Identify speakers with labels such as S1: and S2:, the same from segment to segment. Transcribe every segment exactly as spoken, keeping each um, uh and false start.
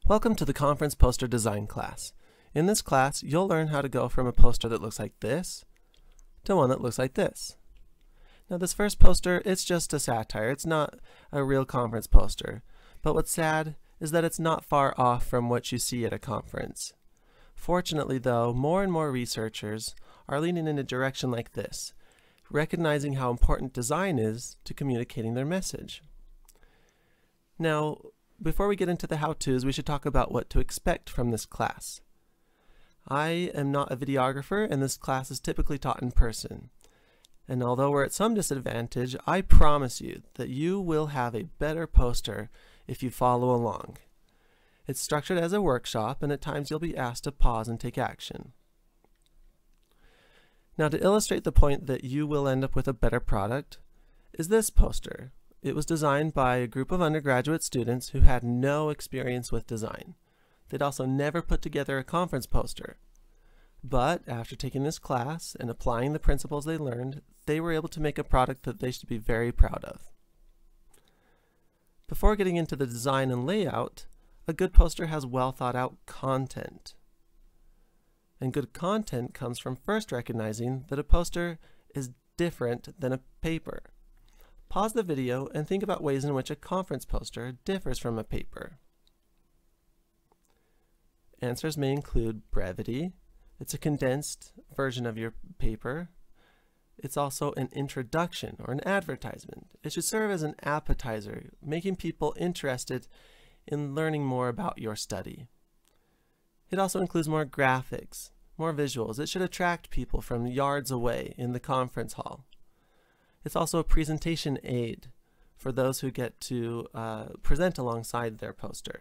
S1: Welcome to the conference poster design class. In this class, you'll learn how to go from a poster that looks like this to one that looks like this. Now this first poster, it's just a satire. It's not a real conference poster. But what's sad is that it's not far off from what you see at a conference. Fortunately though, more and more researchers are leaning in a direction like this, recognizing how important design is to communicating their message. Now, before we get into the how-tos, we should talk about what to expect from this class. I am not a videographer, and this class is typically taught in person. And although we're at some disadvantage, I promise you that you will have a better poster if you follow along. It's structured as a workshop, and at times you'll be asked to pause and take action. Now, to illustrate the point that you will end up with a better product is this poster. It was designed by a group of undergraduate students who had no experience with design. They'd also never put together a conference poster. But after taking this class and applying the principles they learned, they were able to make a product that they should be very proud of. Before getting into the design and layout, a good poster has well thought out content. And good content comes from first recognizing that a poster is different than a paper. Pause the video and think about ways in which a conference poster differs from a paper. Answers may include brevity. It's a condensed version of your paper. It's also an introduction or an advertisement. It should serve as an appetizer, making people interested in learning more about your study. It also includes more graphics, more visuals. It should attract people from yards away in the conference hall. It's also a presentation aid for those who get to uh, present alongside their poster.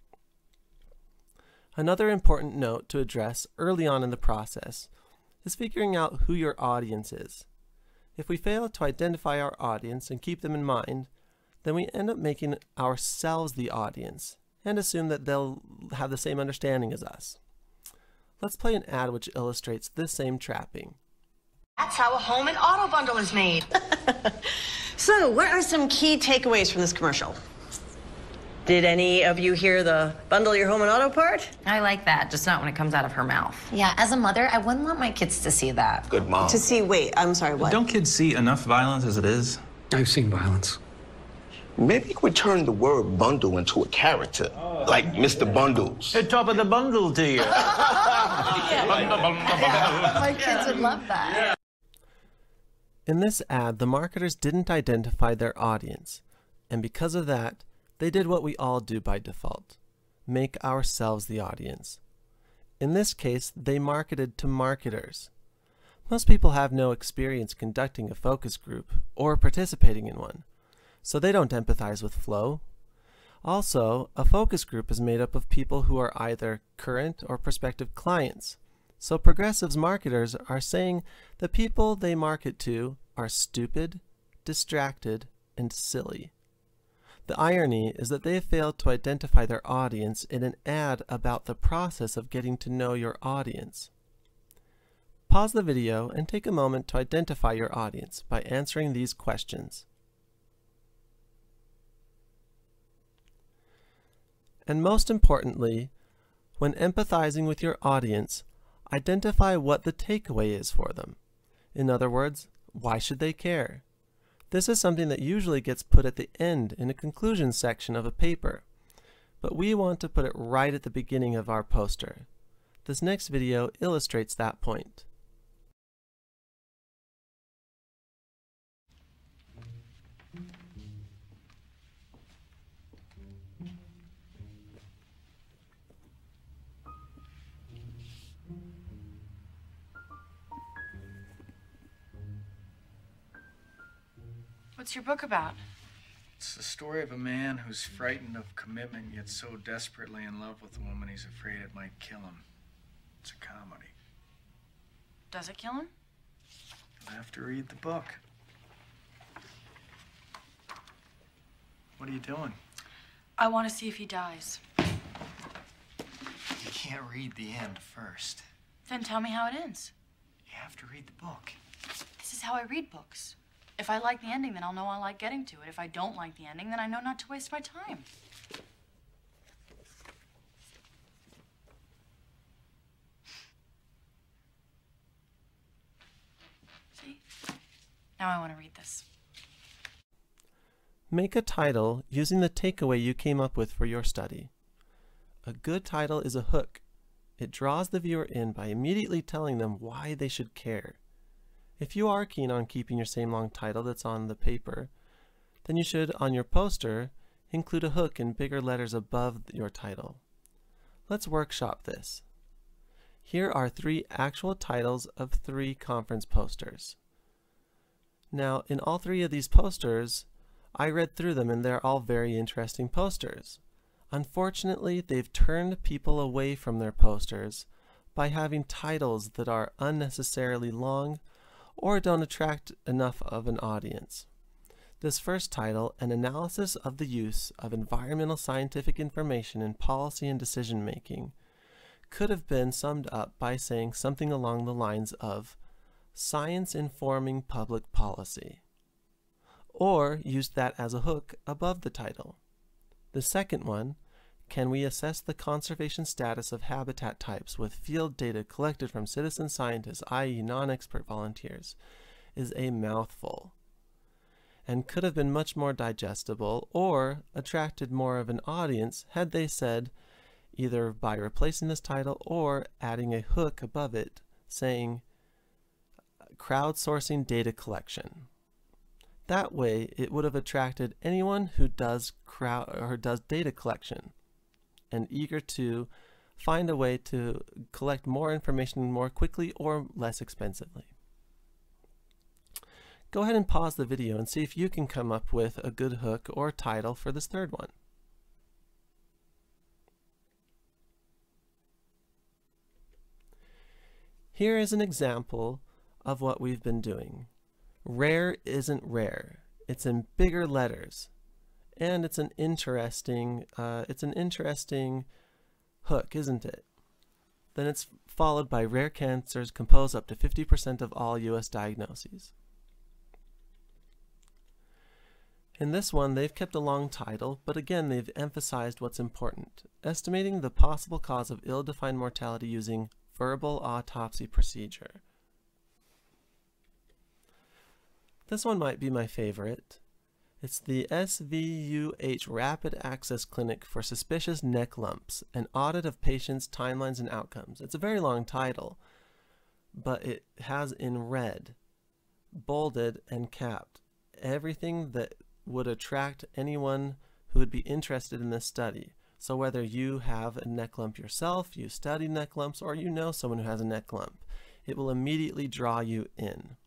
S1: Another important note to address early on in the process is figuring out who your audience is. If we fail to identify our audience and keep them in mind, then we end up making ourselves the audience and assume that they'll have the same understanding as us. Let's play an ad which illustrates this same trapping.
S2: That's how a home and auto bundle is made.
S3: So, what are some key takeaways from this commercial? Did any of you hear the bundle your home and auto part?
S4: I like that, just not when it comes out of her mouth.
S5: Yeah, as a mother, I wouldn't want my kids to see that.
S6: Good mom.
S3: To see, wait, I'm sorry, what?
S7: Don't kids see enough violence as it is?
S8: I've seen violence.
S6: Maybe you could turn the word bundle into a character, like Mister Bundles.
S7: Hey, top of the bundle to you.
S5: My kids would love that.
S1: In this ad, the marketers didn't identify their audience, and because of that, they did what we all do by default: make ourselves the audience. In this case, they marketed to marketers. Most people have no experience conducting a focus group or participating in one, so they don't empathize with flow. Also, a focus group is made up of people who are either current or prospective clients. So Progressive's marketers are saying the people they market to are stupid, distracted, and silly. The irony is that they have failed to identify their audience in an ad about the process of getting to know your audience. Pause the video and take a moment to identify your audience by answering these questions. And most importantly, when empathizing with your audience, identify what the takeaway is for them. In other words, why should they care? This is something that usually gets put at the end in a conclusion section of a paper, but we want to put it right at the beginning of our poster. This next video illustrates that point.
S9: What's your book about?
S10: It's the story of a man who's frightened of commitment, yet so desperately in love with a woman he's afraid it might kill him. It's a comedy.
S9: Does it kill him?
S10: You'll have to read the book. What are you doing?
S9: I want to see if he dies.
S10: You can't read the end first.
S9: Then tell me how it ends.
S10: You have to read the book.
S9: This is how I read books. If I like the ending, then I'll know I like getting to it. If I don't like the ending, then I know not to waste my time. Now I want to read this.
S1: Make a title using the takeaway you came up with for your study. A good title is a hook. It draws the viewer in by immediately telling them why they should care. If you are keen on keeping your same long title that's on the paper, then you should, on your poster, include a hook in bigger letters above your title. Let's workshop this. Here are three actual titles of three conference posters. Now, in all three of these posters, I read through them and they're all very interesting posters. Unfortunately, they've turned people away from their posters by having titles that are unnecessarily long or don't attract enough of an audience. This first title, An Analysis of the Use of Environmental Scientific Information in Policy and Decision Making, could have been summed up by saying something along the lines of Science Informing Public Policy, or used that as a hook above the title. The second one, Can we assess the conservation status of habitat types with field data collected from citizen scientists, that is non-expert volunteers, is a mouthful, and could have been much more digestible or attracted more of an audience had they said, either by replacing this title or adding a hook above it saying crowdsourcing data collection. That way it would have attracted anyone who does crowd or does data collection and eager to find a way to collect more information more quickly or less expensively. Go ahead and pause the video and see if you can come up with a good hook or title for this third one. Here is an example of what we've been doing. Rare isn't rare. It's in bigger letters. And it's an interesting, uh, it's an interesting hook, isn't it? Then it's followed by rare cancers compose up to fifty percent of all U S diagnoses. In this one, they've kept a long title, but again, they've emphasized what's important, estimating the possible cause of ill-defined mortality using verbal autopsy procedure. This one might be my favorite. It's the S V U H Rapid Access Clinic for Suspicious Neck Lumps, an audit of patients' timelines and outcomes. It's a very long title, but it has in red, bolded and capped, everything that would attract anyone who would be interested in this study. So whether you have a neck lump yourself, you study neck lumps, or you know someone who has a neck lump, it will immediately draw you in.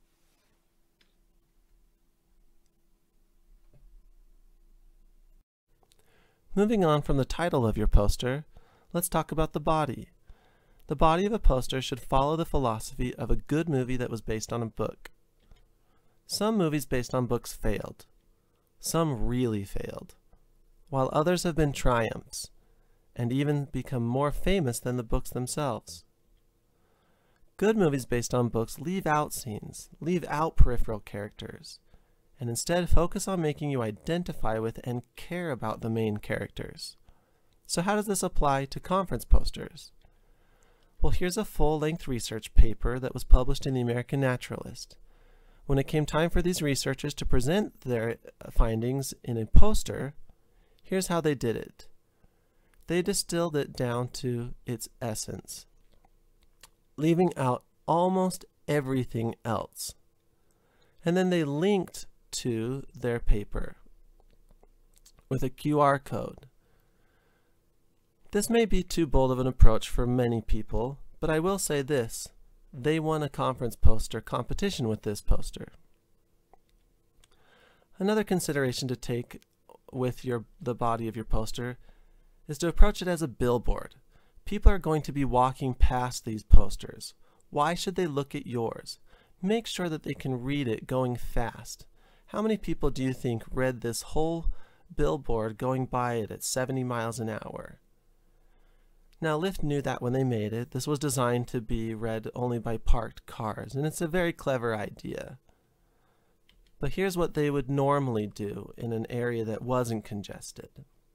S1: Moving on from the title of your poster, let's talk about the body. The body of a poster should follow the philosophy of a good movie that was based on a book. Some movies based on books failed. Some really failed, while others have been triumphs and even become more famous than the books themselves. Good movies based on books leave out scenes, leave out peripheral characters, and instead focus on making you identify with and care about the main characters. So how does this apply to conference posters? Well, here's a full-length research paper that was published in the American Naturalist. When it came time for these researchers to present their findings in a poster, here's how they did it. They distilled it down to its essence, leaving out almost everything else. And then they linked to their paper with a Q R code. This may be too bold of an approach for many people, but I will say this. They won a conference poster competition with this poster. Another consideration to take with your the body of your poster is to approach it as a billboard. People are going to be walking past these posters. Why should they look at yours? Make sure that they can read it going fast. How many people do you think read this whole billboard going by it at seventy miles an hour? Now, Lyft knew that when they made it. This was designed to be read only by parked cars, and it's a very clever idea. But here's what they would normally do in an area that wasn't congested.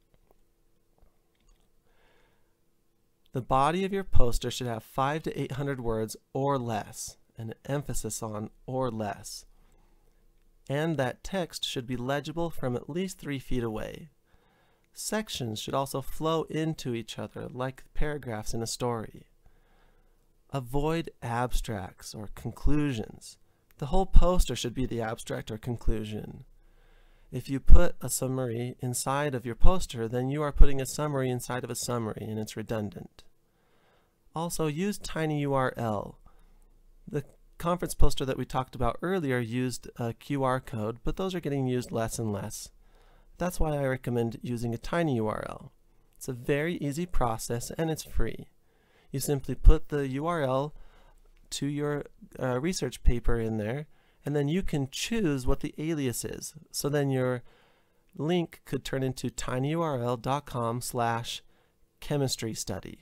S1: The body of your poster should have five to eight hundred words or less, and an emphasis on or less. and that text should be legible from at least three feet away. Sections should also flow into each other like paragraphs in a story. Avoid abstracts or conclusions. The whole poster should be the abstract or conclusion. If you put a summary inside of your poster, then you are putting a summary inside of a summary, and it's redundant. Also, use TinyURL. The conference poster that we talked about earlier used a Q R code, but those are getting used less and less. That's why I recommend using a TinyURL. It's a very easy process and it's free. You simply put the U R L to your uh, research paper in there, and then you can choose what the alias is. So then your link could turn into tinyurl.com slash chemistry study.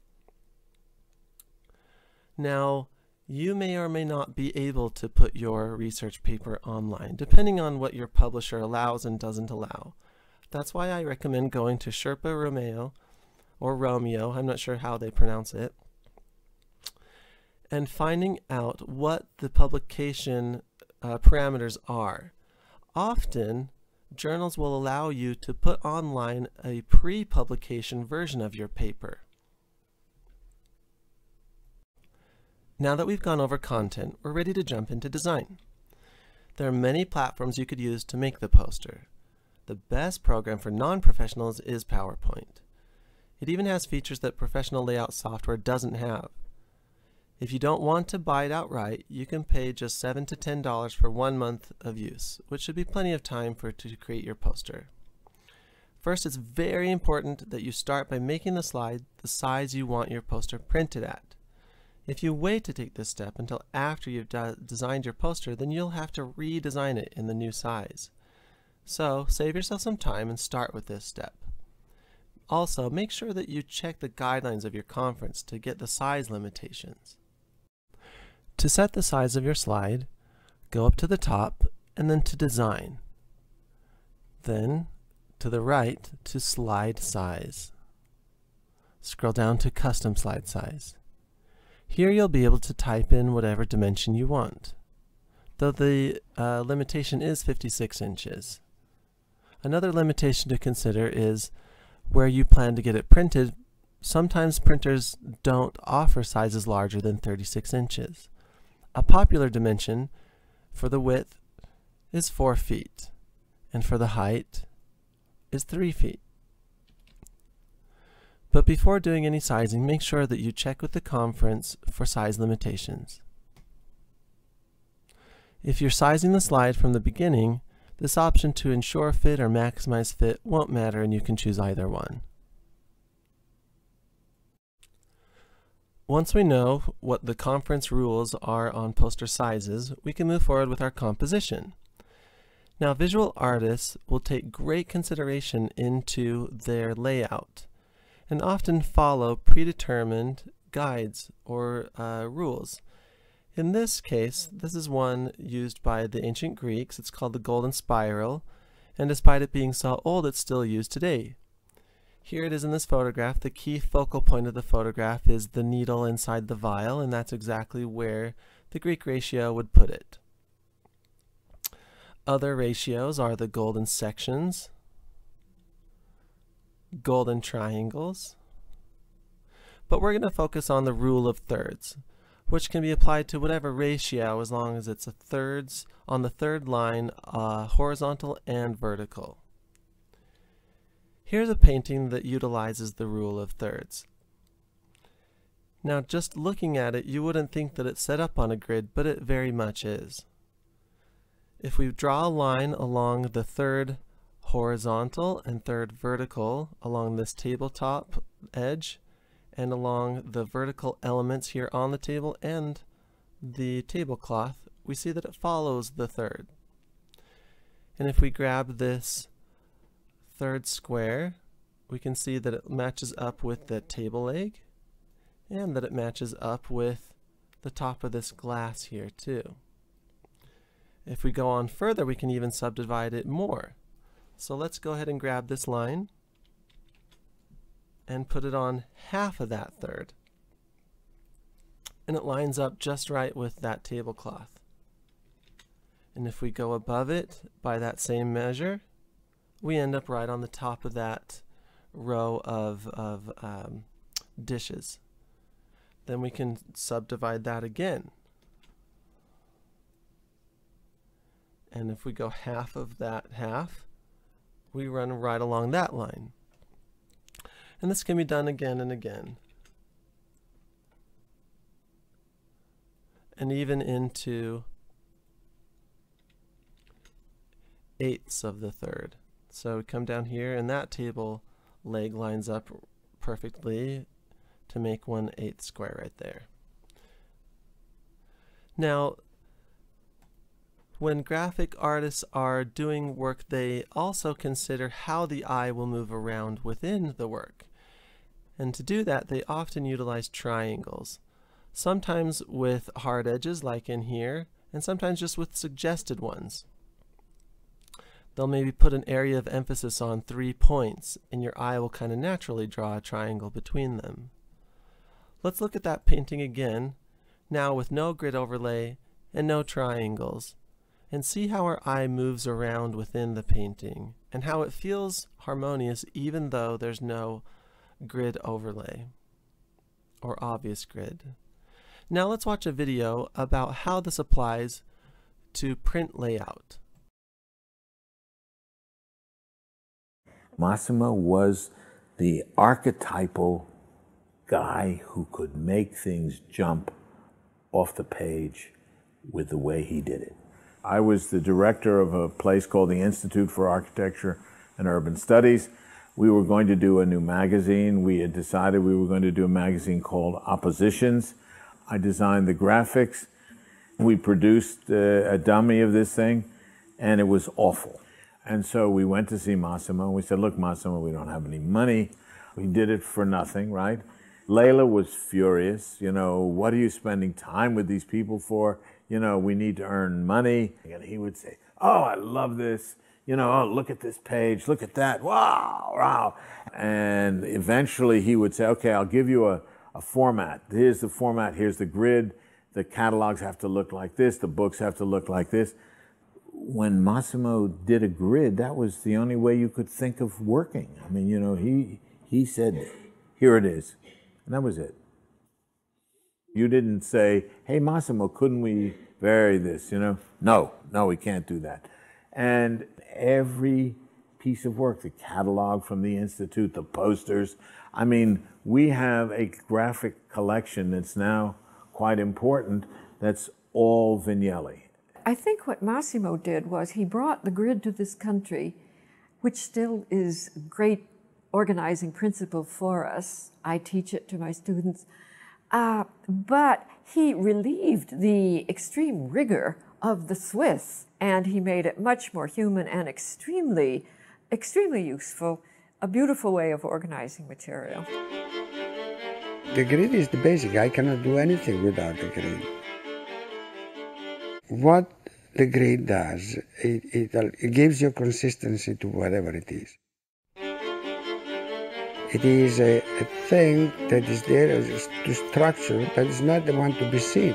S1: Now, you may or may not be able to put your research paper online, depending on what your publisher allows and doesn't allow. That's why I recommend going to Sherpa Romeo, or Romeo, I'm not sure how they pronounce it, and finding out what the publication uh, parameters are. Often, journals will allow you to put online a pre-publication version of your paper. Now that we've gone over content, we're ready to jump into design. There are many platforms you could use to make the poster. The best program for non-professionals is PowerPoint. It even has features that professional layout software doesn't have. If you don't want to buy it outright, you can pay just seven to ten dollars for one month of use, which should be plenty of time for to create your poster. First, it's very important that you start by making the slide the size you want your poster printed at. If you wait to take this step until after you've de designed your poster, then you'll have to redesign it in the new size. So, save yourself some time and start with this step. Also, make sure that you check the guidelines of your conference to get the size limitations. To set the size of your slide, go up to the top and then to Design. Then, to the right to Slide Size. Scroll down to Custom Slide Size. Here you'll be able to type in whatever dimension you want, though the uh, limitation is fifty-six inches. Another limitation to consider is where you plan to get it printed. Sometimes printers don't offer sizes larger than thirty-six inches. A popular dimension for the width is four feet, and for the height is three feet. But before doing any sizing, make sure that you check with the conference for size limitations. If you're sizing the slide from the beginning, this option to ensure fit or maximize fit won't matter, and you can choose either one. Once we know what the conference rules are on poster sizes, we can move forward with our composition. Now, visual artists will take great consideration into their layout and often follow predetermined guides or uh, rules. In this case, this is one used by the ancient Greeks. It's called the golden spiral, and despite it being so old, it's still used today. Here it is in this photograph. The key focal point of the photograph is the needle inside the vial, and that's exactly where the Greek ratio would put it. Other ratios are the golden sections, golden triangles, but we're going to focus on the rule of thirds, which can be applied to whatever ratio as long as it's a thirds on the third line, uh, horizontal and vertical. Here's a painting that utilizes the rule of thirds. Now, just looking at it, you wouldn't think that it's set up on a grid, but it very much is. If we draw a line along the third horizontal and third vertical along this tabletop edge and along the vertical elements here on the table and the tablecloth, we see that it follows the third. And if we grab this third square, we can see that it matches up with the table leg and that it matches up with the top of this glass here too. If we go on further, we can even subdivide it more. So let's go ahead and grab this line and put it on half of that third. And it lines up just right with that tablecloth. And if we go above it by that same measure, we end up right on the top of that row of, of um, dishes. Then we can subdivide that again. And if we go half of that half, we run right along that line. And this can be done again and again. And even into eighths of the third. So we come down here, and that table leg lines up perfectly to make one eighth square right there. Now, when graphic artists are doing work, they also consider how the eye will move around within the work. And to do that, they often utilize triangles, sometimes with hard edges like in here, and sometimes just with suggested ones. They'll maybe put an area of emphasis on three points, and your eye will kind of naturally draw a triangle between them. Let's look at that painting again, now with no grid overlay and no triangles, and see how our eye moves around within the painting, and how it feels harmonious even though there's no grid overlay or obvious grid. Now let's watch a video about how this applies to print layout.
S8: Massimo was the archetypal guy who could make things jump off the page with the way he did it. I was the director of a place called the Institute for Architecture and Urban Studies. We were going to do a new magazine. We had decided we were going to do a magazine called Oppositions. I designed the graphics. We produced uh, a dummy of this thing, and it was awful. And so we went to see Massimo, and we said, look, Massimo, we don't have any money. We did it for nothing, right? Layla was furious. You know, what are you spending time with these people for? You know, we need to earn money. And he would say, oh, I love this. You know, oh, look at this page, look at that, wow, wow. And eventually he would say, okay, I'll give you a, a format. Here's the format, here's the grid. The catalogs have to look like this, the books have to look like this. When Massimo did a grid, that was the only way you could think of working. I mean, you know, he, he said, here it is. And that was it. You didn't say, hey, Massimo, couldn't we vary this, you know? No, no, we can't do that. And every piece of work, the catalog from the Institute, the posters, I mean, we have a graphic collection that's now quite important that's all Vignelli.
S11: I think what Massimo did was he brought the grid to this country, which still is a great organizing principle for us. I teach it to my students. Uh, but he relieved the extreme rigor of the Swiss, and he made it much more human and extremely, extremely useful, a beautiful way of organizing material.
S12: The grid is the basic. I cannot do anything without the grid. What the grid does, it, it, it gives you consistency to whatever it is. It is a, a thing that is there to structure, but it's not the one to be seen.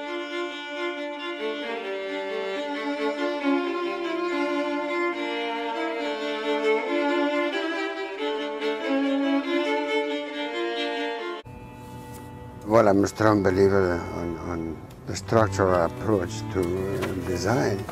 S12: Well, I'm a strong believer on, on the structural approach to design.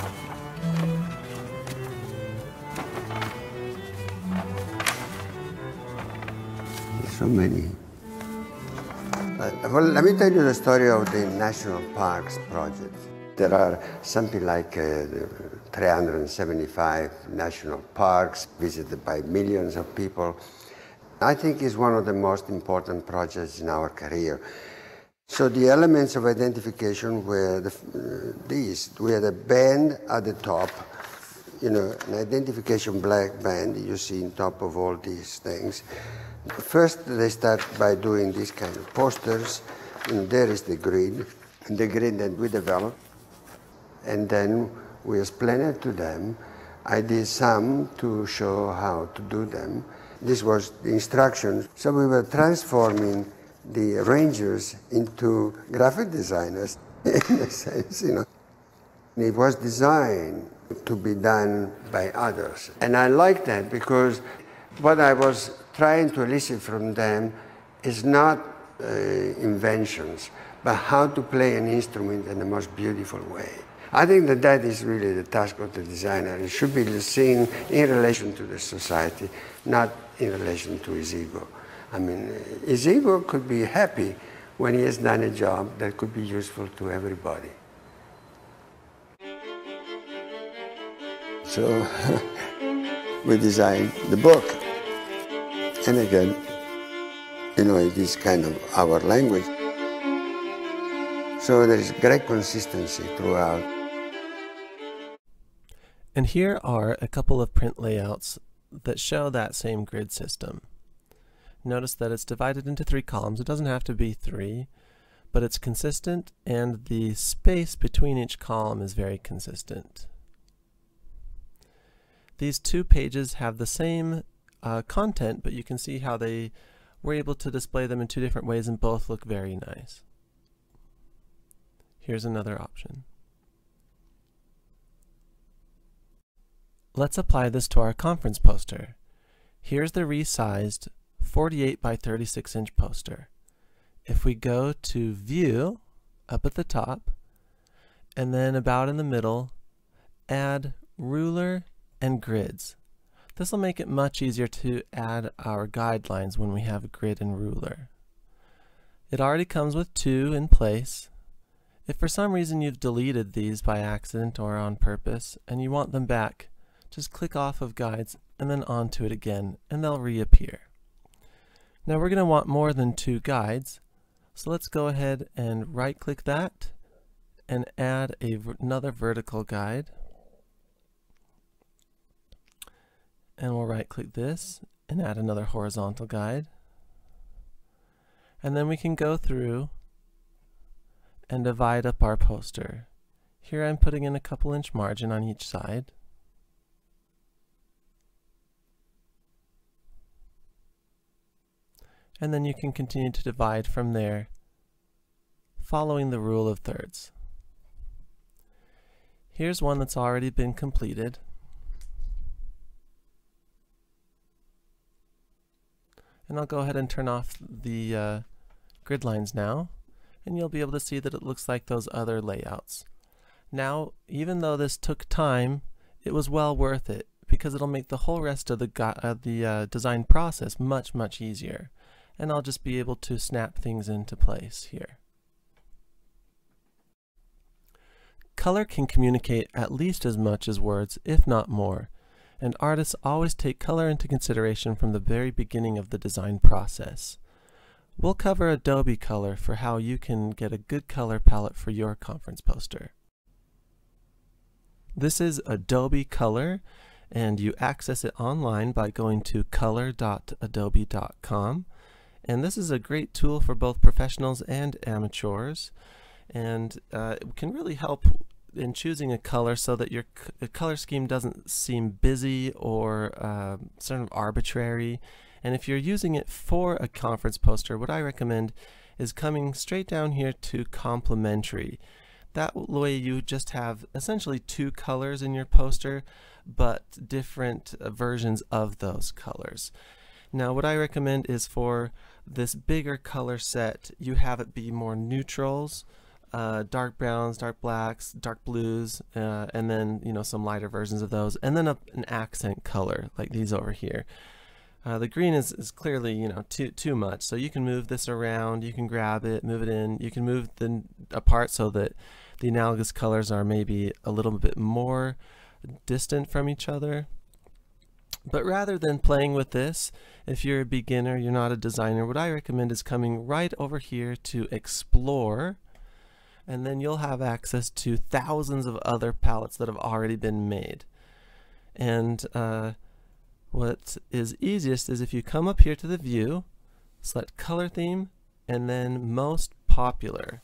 S12: So many. Uh, well, let me tell you the story of the National Parks project. There are something like uh, three hundred seventy-five national parks visited by millions of people. I think it's one of the most important projects in our career. So the elements of identification were the, uh, these. We had a band at the top, you know, an identification black band you see on top of all these things. First, they start by doing these kind of posters, and there is the grid, and the grid that we developed, and then we explained it to them. I did some to show how to do them. This was the instructions. So we were transforming the rangers into graphic designers, in a sense, you know. It was designed to be done by others. And I like that because what I was trying to elicit from them is not uh, inventions, but how to play an instrument in the most beautiful way. I think that that is really the task of the designer. It should be seen in relation to the society, not in relation to his ego. I mean, his ego could be happy when he has done a job that could be useful to everybody. So we designed the book. And again, you know, it is kind of our language. So there is great consistency throughout.
S1: And here are a couple of print layouts that show that same grid system. Notice that it's divided into three columns. It doesn't have to be three, but it's consistent, and the space between each column is very consistent. These two pages have the same uh, content, but you can see how they were able to display them in two different ways, and both look very nice. Here's another option. Let's apply this to our conference poster. Here's the resized forty-eight by thirty-six inch poster. If we go to View, up at the top, and then about in the middle, add Ruler and Grids. This will make it much easier to add our guidelines when we have a grid and ruler. It already comes with two in place. If for some reason you've deleted these by accident or on purpose and you want them back, just click off of Guides and then onto it again, and they'll reappear. Now we're going to want more than two guides, so let's go ahead and right click that and add a, another vertical guide. And we'll right click this and add another horizontal guide. And then we can go through and divide up our poster. Here I'm putting in a couple inch margin on each side. And then you can continue to divide from there, following the rule of thirds. Here's one that's already been completed. And I'll go ahead and turn off the uh, grid lines now, and you'll be able to see that it looks like those other layouts. Now, even though this took time, it was well worth it, because it'll make the whole rest of the, uh, the uh, design process much, much easier. And I'll just be able to snap things into place here. Color can communicate at least as much as words, if not more. And artists always take color into consideration from the very beginning of the design process. We'll cover Adobe Color for how you can get a good color palette for your conference poster. This is Adobe Color, and you access it online by going to color dot adobe dot com. And this is a great tool for both professionals and amateurs, and uh, it can really help in choosing a color so that your c color scheme doesn't seem busy or uh, sort of arbitrary. And if you're using it for a conference poster, what I recommend is coming straight down here to complementary. That way you just have essentially two colors in your poster, but different uh, versions of those colors. Now what I recommend is for this bigger color set, you have it be more neutrals, Uh, dark browns, dark blacks, dark blues, uh, and then you know some lighter versions of those, and then a, an accent color like these over here. Uh, the green is, is clearly you know too too much, so you can move this around, you can grab it, move it in, you can move the apart so that the analogous colors are maybe a little bit more distant from each other. But rather than playing with this, if you're a beginner, you're not a designer, what I recommend is coming right over here to Explore, and then you'll have access to thousands of other palettes that have already been made. And uh, what is easiest is if you come up here to the view, select color theme, and then most popular.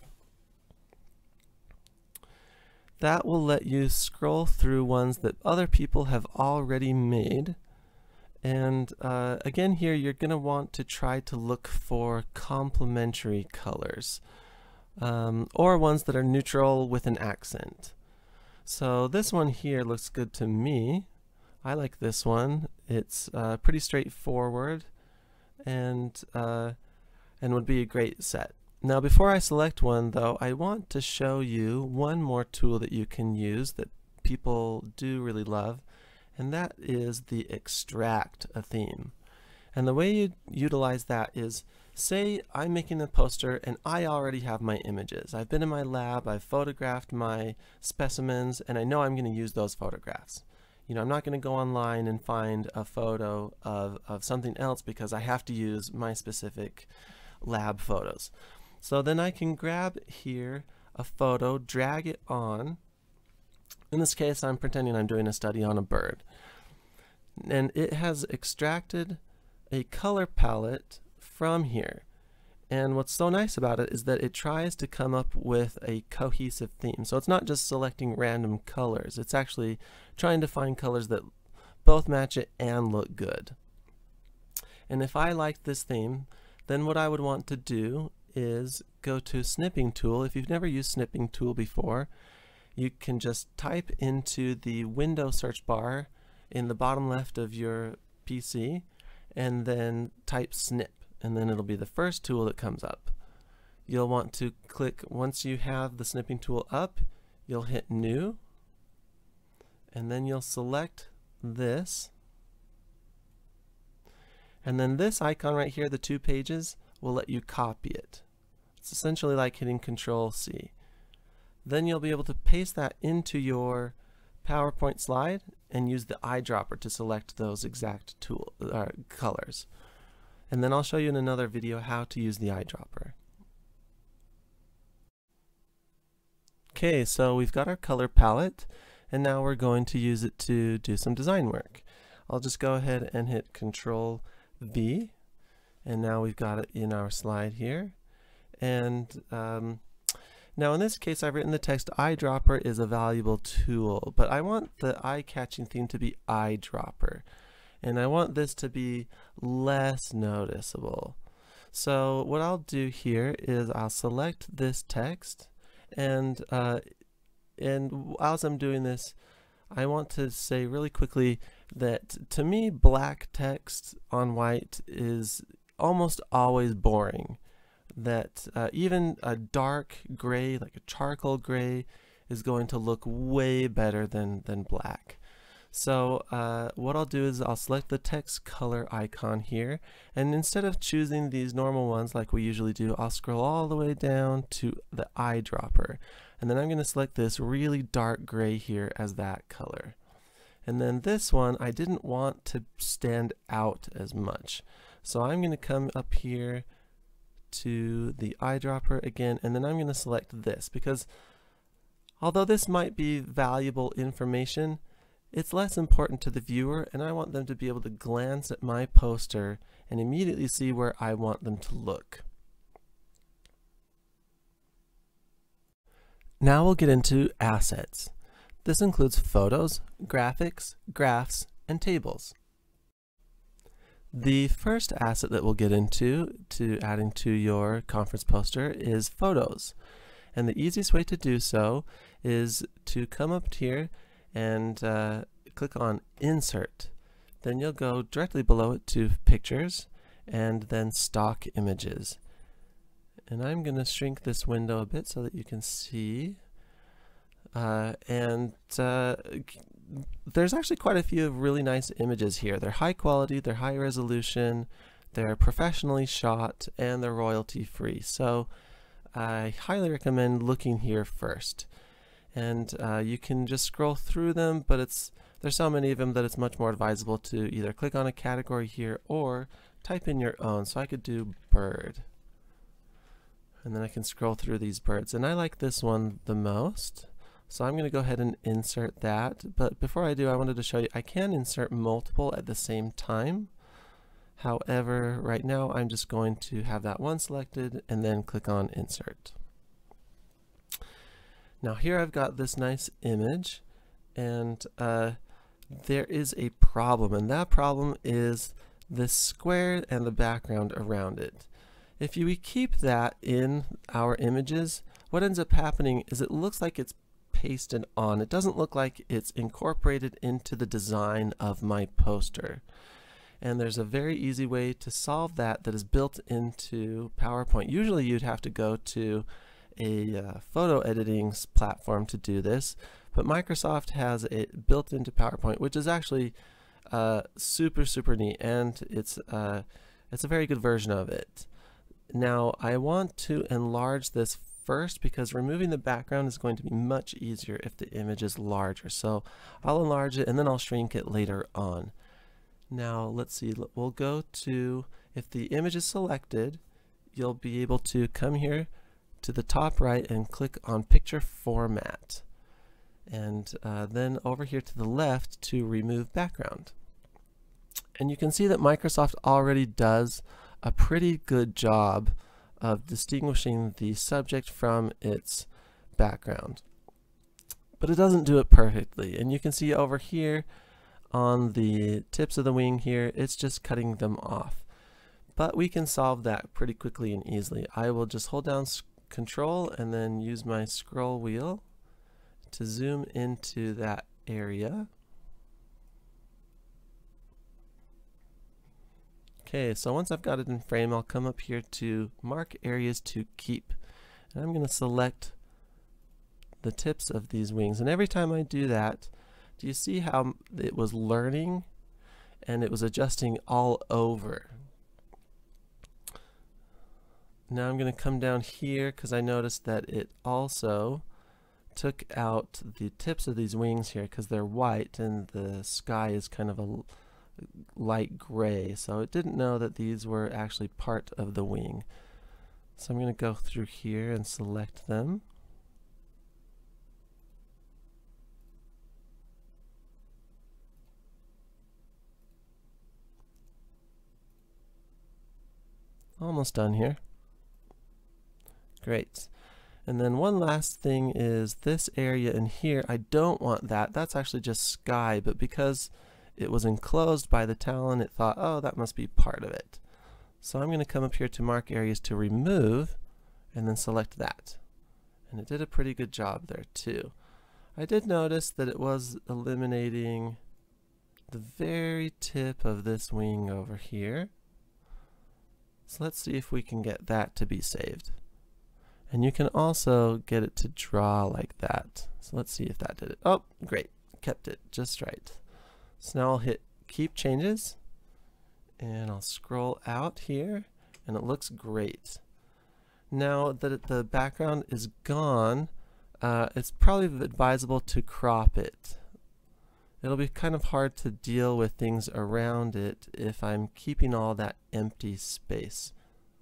S1: That will let you scroll through ones that other people have already made. And uh, again here, you're going to want to try to look for complementary colors. Um, or ones that are neutral with an accent. So this one here looks good to me. I like this one. It's uh, pretty straightforward and uh, and would be a great set. Now before I select one though, I want to show you one more tool that you can use that people do really love, and that is the extract a theme. And the way you utilize that is, say I'm making a poster and I already have my images. I've been in my lab, I've photographed my specimens, and I know I'm going to use those photographs. You know, I'm not going to go online and find a photo of, of something else because I have to use my specific lab photos. So then I can grab here a photo, drag it on. In this case, I'm pretending I'm doing a study on a bird. And it has extracted a color palette from here. And what's so nice about it is that it tries to come up with a cohesive theme. So it's not just selecting random colors, it's actually trying to find colors that both match it and look good. And if I like this theme, then what I would want to do is go to Snipping Tool. If you've never used Snipping Tool before, you can just type into the window search bar in the bottom left of your P C and then type snip, and then it'll be the first tool that comes up. You'll want to click, once you have the snipping tool up, you'll hit new, and then you'll select this, and then this icon right here, the two pages, will let you copy it. It's essentially like hitting Control C. Then you'll be able to paste that into your PowerPoint slide and use the eyedropper to select those exact tool uh, colors. And then I'll show you in another video how to use the eyedropper. Okay, so we've got our color palette, and now we're going to use it to do some design work. I'll just go ahead and hit Control V, and now we've got it in our slide here. And um, now in this case I've written the text eyedropper is a valuable tool, but I want the eye-catching theme to be eyedropper, and I want this to be less noticeable. So what I'll do here is I'll select this text, and uh, and as I'm doing this, I want to say really quickly that to me black text on white is almost always boring. That uh, even a dark gray, like a charcoal gray, is going to look way better than, than black. So uh, what I'll do is I'll select the text color icon here, and instead of choosing these normal ones like we usually do, I'll scroll all the way down to the eyedropper, and then I'm going to select this really dark gray here as that color. And then this one I didn't want to stand out as much, so I'm going to come up here to the eyedropper again, and then I'm going to select this, because although this might be valuable information, it's less important to the viewer, and I want them to be able to glance at my poster and immediately see where I want them to look. Now we'll get into assets. This includes photos, graphics, graphs, and tables. The first asset that we'll get into to adding to your conference poster is photos. And the easiest way to do so is to come up here and uh, click on Insert. Then you'll go directly below it to Pictures and then Stock Images. And I'm going to shrink this window a bit so that you can see. Uh, and uh, there's actually quite a few really nice images here. They're high quality, they're high resolution, they're professionally shot, and they're royalty free. So I highly recommend looking here first. And uh, you can just scroll through them, but it's there's so many of them that it's much more advisable to either click on a category here or type in your own. So I could do bird. And then I can scroll through these birds. And I like this one the most. So I'm going to go ahead and insert that, but before I do, I wanted to show you I can insert multiple at the same time. However, right now I'm just going to have that one selected and then click on Insert. Now here I've got this nice image, and uh, there is a problem, and that problem is this square and the background around it. If you keep that in our images, what ends up happening is it looks like it's pasted on. It doesn't look like it's incorporated into the design of my poster. And there's a very easy way to solve that that is built into PowerPoint. Usually you'd have to go to a uh, photo editing platform to do this, but Microsoft has it built into PowerPoint, which is actually uh, super, super neat, and it's, uh, it's a very good version of it. Now, I want to enlarge this first because removing the background is going to be much easier if the image is larger. So I'll enlarge it and then I'll shrink it later on. Now let's see, we'll go to, if the image is selected, you'll be able to come here to the top right and click on Picture Format. And uh, then over here to the left to remove background. And you can see that Microsoft already does a pretty good job of distinguishing the subject from its background. But it doesn't do it perfectly. And you can see over here on the tips of the wing here, it's just cutting them off. But we can solve that pretty quickly and easily. I will just hold down Control and then use my scroll wheel to zoom into that area. Okay, so once I've got it in frame, I'll come up here to Mark Areas to Keep. And I'm going to select the tips of these wings. And every time I do that, do you see how it was learning and it was adjusting all over? Now I'm going to come down here because I noticed that it also took out the tips of these wings here because they're white and the sky is kind of a light gray, so it didn't know that these were actually part of the wing. So I'm going to go through here and select them. Almost done here. Great. And then one last thing is this area in here. I don't want that. That's actually just sky, but because it was enclosed by the talon, it thought, oh, that must be part of it. So I'm going to come up here to Mark Areas to Remove and then select that. And it did a pretty good job there too. I did notice that it was eliminating the very tip of this wing over here. So let's see if we can get that to be saved. And you can also get it to draw like that. So let's see if that did it. Oh, great. Kept it just right. So now I'll hit Keep Changes, and I'll scroll out here, and it looks great. Now that the background is gone, uh, it's probably advisable to crop it. It'll be kind of hard to deal with things around it if I'm keeping all that empty space.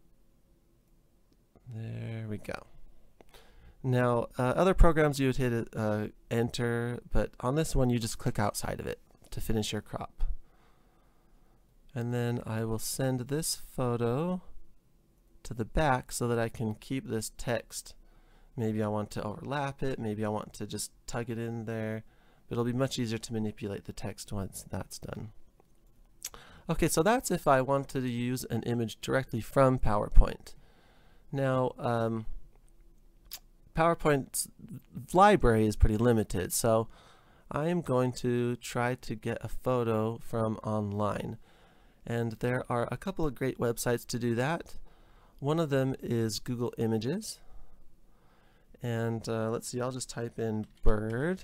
S1: There we go. Now, uh, other programs you would hit uh, Enter, but on this one you just click outside of it to finish your crop. And then I will send this photo to the back so that I can keep this text. Maybe I want to overlap it, maybe I want to just tug it in there, but it'll be much easier to manipulate the text once that's done. Okay, so that's if I wanted to use an image directly from PowerPoint. Now, um, PowerPoint's library is pretty limited, so I am going to try to get a photo from online. And there are a couple of great websites to do that. One of them is Google Images. And uh, let's see, I'll just type in bird.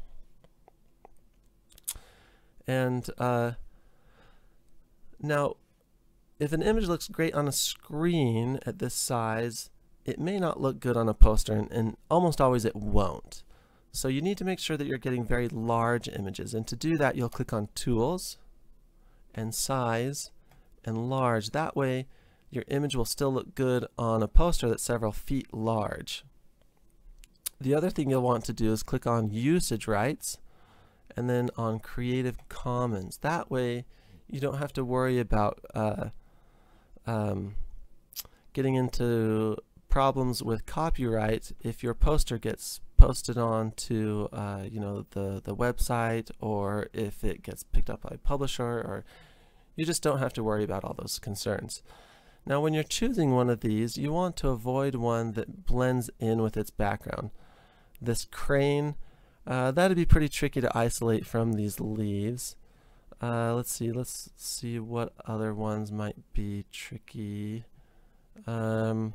S1: And uh, now, if an image looks great on a screen at this size, it may not look good on a poster, and, and almost always it won't. So you need to make sure that you're getting very large images, and to do that you'll click on Tools and Size and Large. That way your image will still look good on a poster that's several feet large. The other thing you'll want to do is click on Usage Rights and then on Creative Commons. That way you don't have to worry about uh, um, getting into problems with copyright if your poster gets posted on to uh, you know, the the website, or if it gets picked up by a publisher, or you just don't have to worry about all those concerns. Now when you're choosing one of these, you want to avoid one that blends in with its background. this crane, uh, that'd be pretty tricky to isolate from these leaves. Uh, let's see, let's see what other ones might be tricky. Um,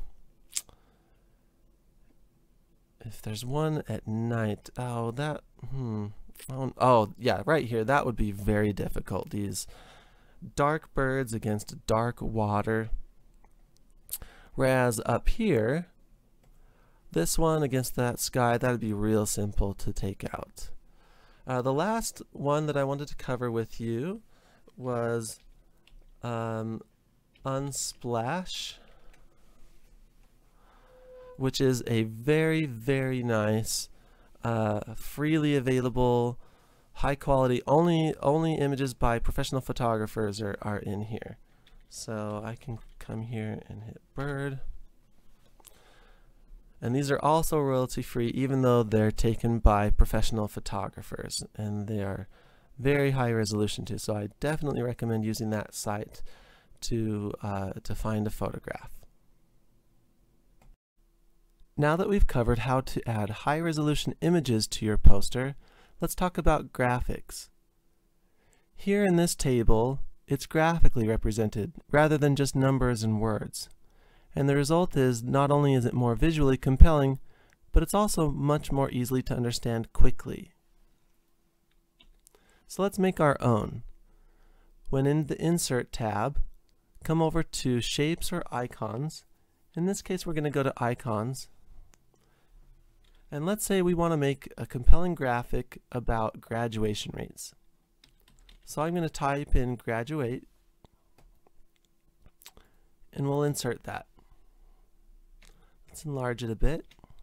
S1: if there's one at night, oh, that, hmm, oh, oh, yeah, right here, that would be very difficult. These dark birds against dark water. Whereas up here, this one against that sky, that would be real simple to take out. Uh, the last one that I wanted to cover with you was um, Unsplash, which is a very, very nice, uh, freely available, high quality, only only images by professional photographers are, are in here. So I can come here and hit bird. And these are also royalty free, even though they're taken by professional photographers, and they are very high resolution too. So I definitely recommend using that site to uh, to find a photograph. Now that we've covered how to add high resolution images to your poster, let's talk about graphics. Here in this table, it's graphically represented rather than just numbers and words. And the result is, not only is it more visually compelling, but it's also much more easily to understand quickly. So let's make our own. When in the Insert tab, come over to Shapes or Icons. In this case, we're going to go to Icons. And let's say we want to make a compelling graphic about graduation rates. So I'm going to type in graduate, and we'll insert that. Let's enlarge it a bit.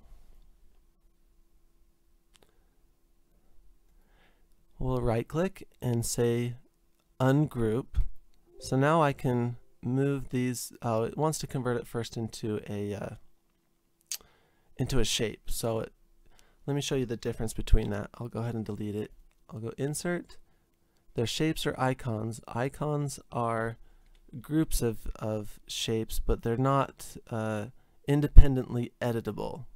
S1: We'll right click and say ungroup. So now I can move these. Oh, it wants to convert it first into a uh, into a shape. So it, let me show you the difference between that. I'll go ahead and delete it. I'll go insert. They're shapes or icons. Icons are groups of, of shapes, but they're not uh, independently editable.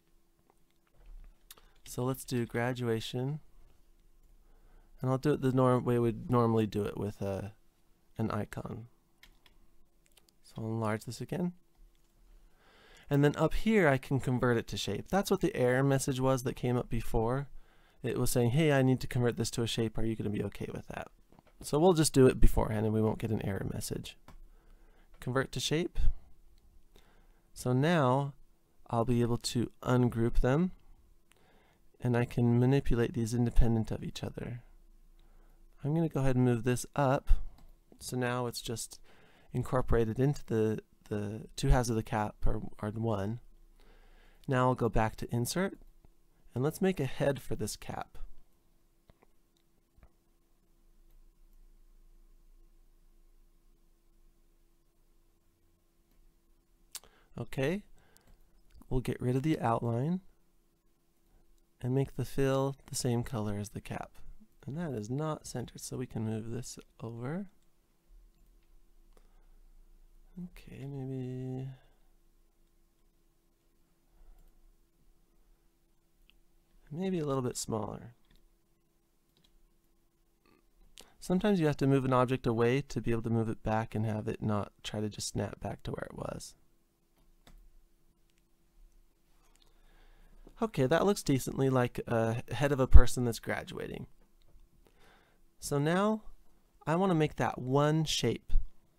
S1: So let's do graduation, and I'll do it the norm way we'd normally do it with a, an icon. So I'll enlarge this again. And then up here I can convert it to shape. That's what the error message was that came up before. It was saying, hey, I need to convert this to a shape. Are you going to be okay with that? So we'll just do it beforehand and we won't get an error message. Convert to shape. So now I'll be able to ungroup them, and I can manipulate these independent of each other. I'm going to go ahead and move this up. So now it's just incorporated into the, the two halves of the cap are, are one. Now I'll go back to Insert, and let's make a head for this cap. Okay, we'll get rid of the outline and make the fill the same color as the cap. And that is not centered, so we can move this over. Okay, maybe maybe a little bit smaller. Sometimes you have to move an object away to be able to move it back and have it not try to just snap back to where it was. Okay, that looks decently like a head of a person that's graduating. So now I want to make that one shape.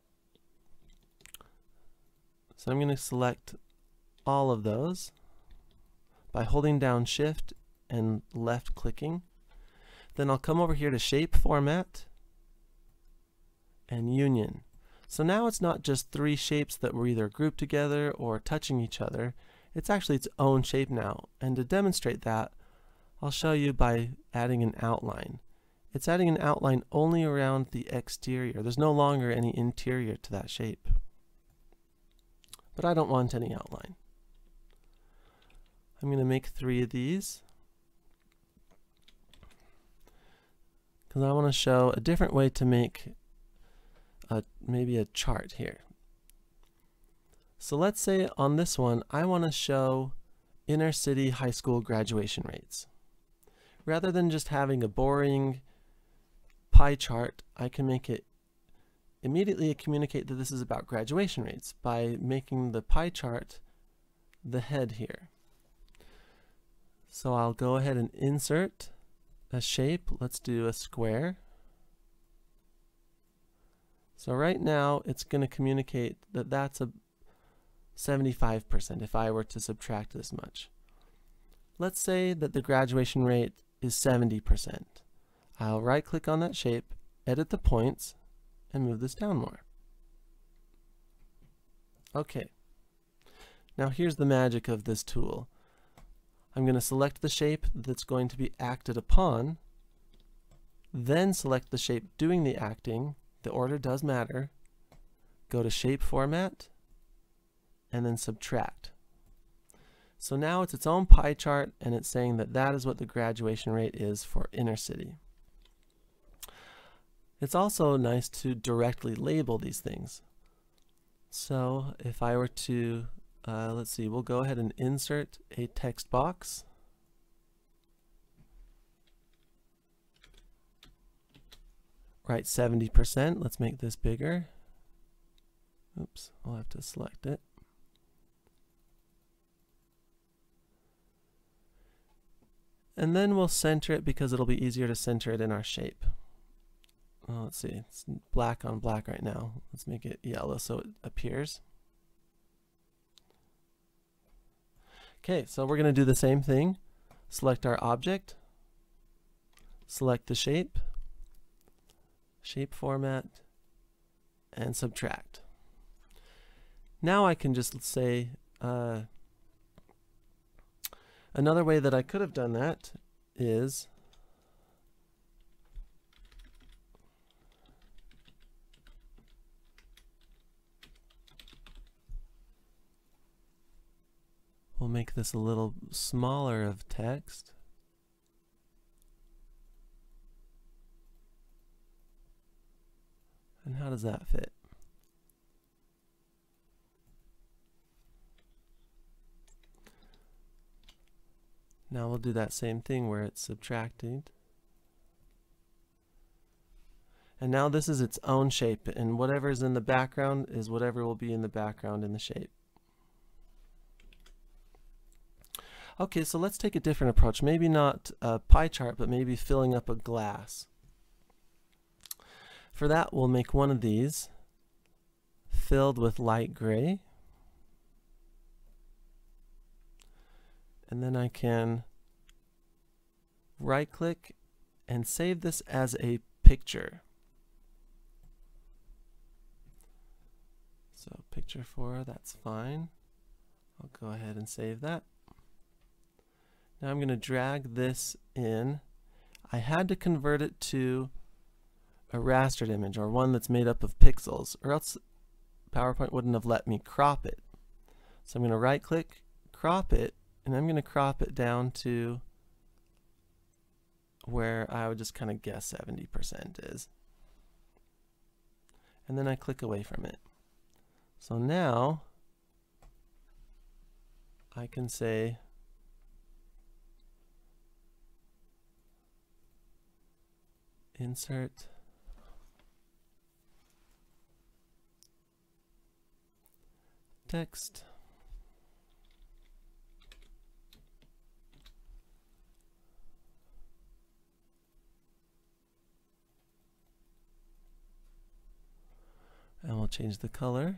S1: So I'm going to select all of those by holding down Shift and left clicking. Then I'll come over here to Shape Format and Union. So now it's not just three shapes that were either grouped together or touching each other. It's actually its own shape now. And to demonstrate that, I'll show you by adding an outline. It's adding an outline only around the exterior. There's no longer any interior to that shape. But I don't want any outline. I'm going to make three of these, because I want to show a different way to make a, maybe a chart here. So let's say on this one I want to show inner city high school graduation rates. Rather than just having a boring pie chart, I can make it immediately communicate that this is about graduation rates by making the pie chart the head here. So I'll go ahead and insert a shape. Let's do a square. So right now it's going to communicate that that's a seventy-five percent if I were to subtract this much. Let's say that the graduation rate is seventy percent. I'll right click on that shape, edit the points, and move this down more. Okay. Now here's the magic of this tool. I'm going to select the shape that's going to be acted upon, then select the shape doing the acting. The order does matter. Go to Shape Format, and then Subtract. So now it's its own pie chart, and it's saying that that is what the graduation rate is for inner city. It's also nice to directly label these things. So if I were to, uh, let's see, we'll go ahead and insert a text box. Write seventy percent. Let's make this bigger. Oops, I'll have to select it. And then we'll center it because it'll be easier to center it in our shape. Well, let's see, it's black on black right now. Let's make it yellow so it appears. Okay, so we're going to do the same thing. Select our object, select the shape, shape format, and subtract. Now I can just say, uh, another way that I could have done that is we'll make this a little smaller of text. And how does that fit? Now we'll do that same thing where it's subtracted. And now this is its own shape, and whatever is in the background is whatever will be in the background in the shape. Okay, so let's take a different approach. Maybe not a pie chart, but maybe filling up a glass. For that, we'll make one of these filled with light gray. And then I can right-click and save this as a picture. So picture four, that's fine. I'll go ahead and save that. Now I'm going to drag this in. I had to convert it to a rastered image, or one that's made up of pixels, or else PowerPoint wouldn't have let me crop it. So I'm going to right click, crop it, and I'm going to crop it down to where I would just kind of guess seventy percent is. And then I click away from it. So now I can say insert text, and we'll change the color.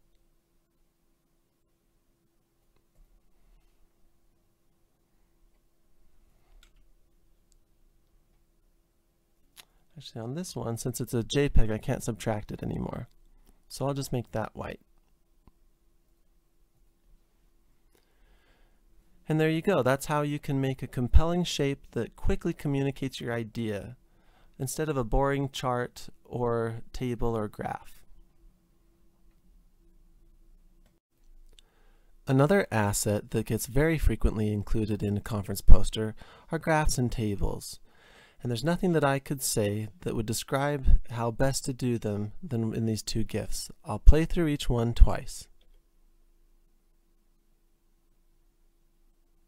S1: Actually, on this one, since it's a JPEG, I can't subtract it anymore. So I'll just make that white. And there you go. That's how you can make a compelling shape that quickly communicates your idea instead of a boring chart or table or graph. Another asset that gets very frequently included in a conference poster are graphs and tables. And there's nothing that I could say that would describe how best to do them than in these two GIFs. I'll play through each one twice.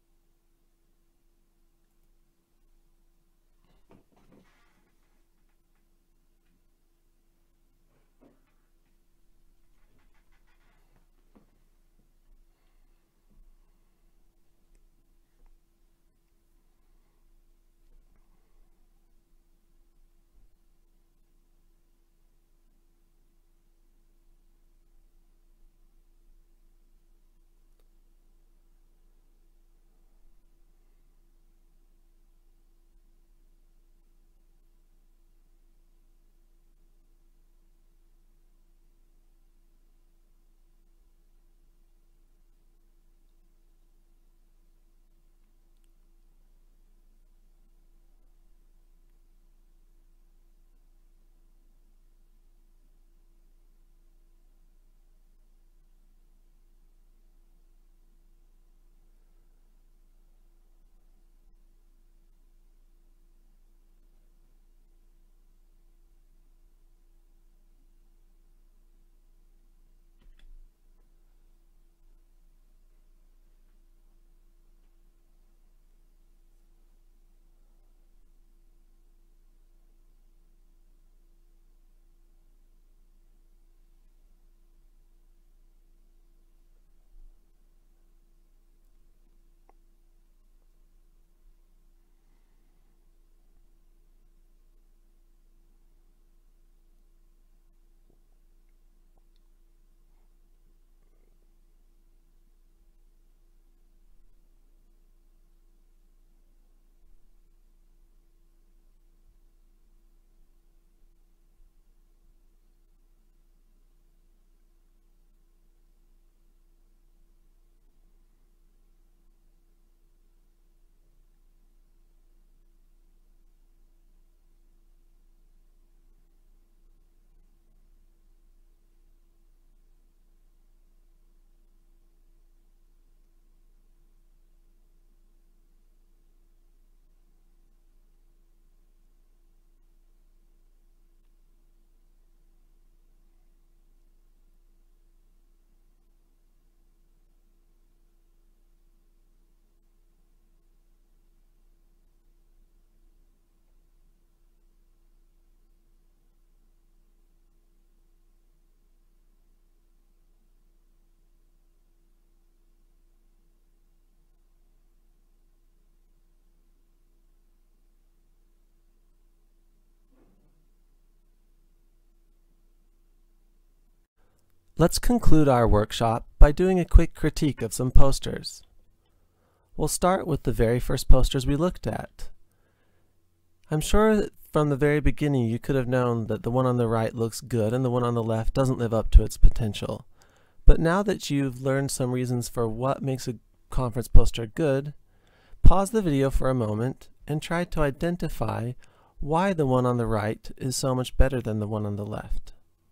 S1: Let's conclude our workshop by doing a quick critique of some posters. We'll start with the very first posters we looked at. I'm sure that from the very beginning you could have known that the one on the right looks good and the one on the left doesn't live up to its potential. But now that you've learned some reasons for what makes a conference poster good, pause the video for a moment and try to identify why the one on the right is so much better than the one on the left.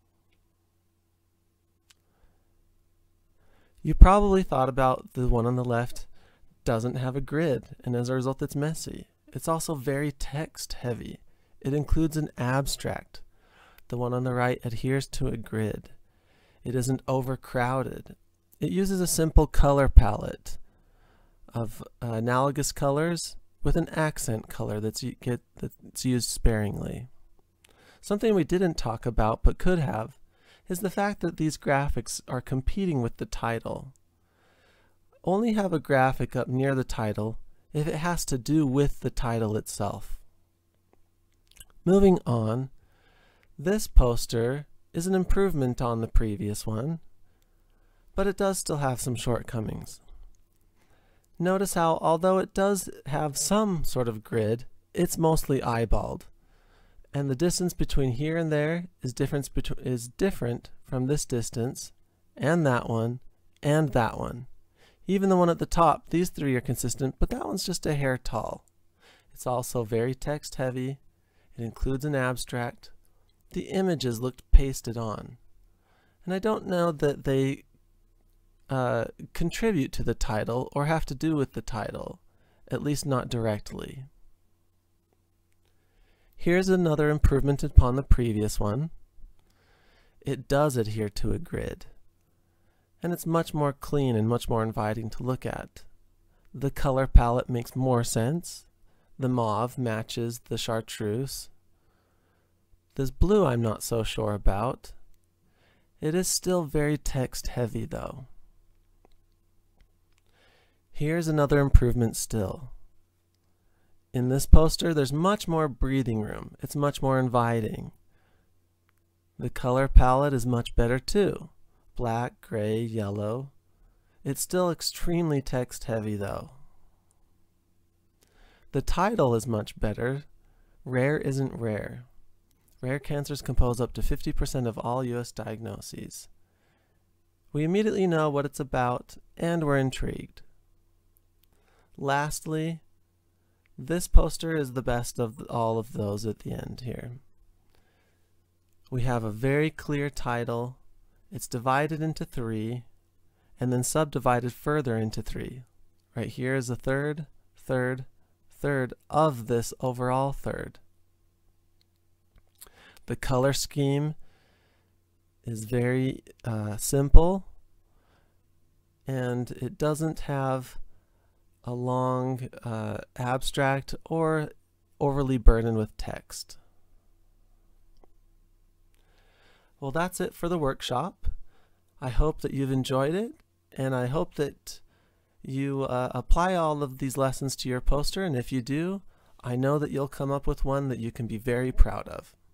S1: You probably thought about the one on the left doesn't have a grid, and as a result it's messy. It's also very text heavy. It includes an abstract. The one on the right adheres to a grid. It isn't overcrowded. It uses a simple color palette of uh, analogous colors with an accent color that's, get, that's used sparingly. Something we didn't talk about but could have is the fact that these graphics are competing with the title. Only have a graphic up near the title if it has to do with the title itself. Moving on, this poster is an improvement on the previous one, but it does still have some shortcomings. Notice how, although it does have some sort of grid, it's mostly eyeballed. And the distance between here and there is, difference is different from this distance, and that one, and that one. Even the one at the top, these three are consistent, but that one's just a hair tall. It's also very text heavy. It includes an abstract. The images looked pasted on. And I don't know that they uh, contribute to the title or have to do with the title, at least not directly. Here's another improvement upon the previous one. It does adhere to a grid, and it's much more clean and much more inviting to look at. The color palette makes more sense. The mauve matches the chartreuse. This blue I'm not so sure about. It is still very text heavy though. Here's another improvement still. In this poster, there's much more breathing room. It's much more inviting. The color palette is much better too. Black, gray, yellow. It's still extremely text heavy though. The title is much better. Rare isn't rare. Rare cancers compose up to fifty percent of all U S diagnoses. We immediately know what it's about and we're intrigued. Lastly, this poster is the best of all of those at the end here. We have a very clear title. It's divided into three and then subdivided further into three. Right here is a third, third, third of this overall third. The color scheme is very uh, simple, and it doesn't have a long uh, abstract or overly burdened with text. Well, that's it for the workshop. I hope that you've enjoyed it, and I hope that you uh, apply all of these lessons to your poster, and if you do, I know that you'll come up with one that you can be very proud of.